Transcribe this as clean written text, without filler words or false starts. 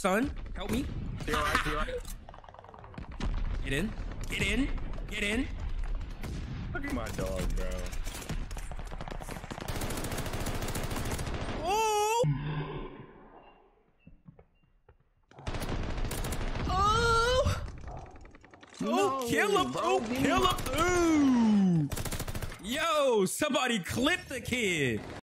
son. Help me. Be all right, be all right. Get in. Get in. Get in. Look at my dog, bro. Oh! Oh! Oh, kill him! Oh, kill him! Ooh! Yo, somebody clip the kid.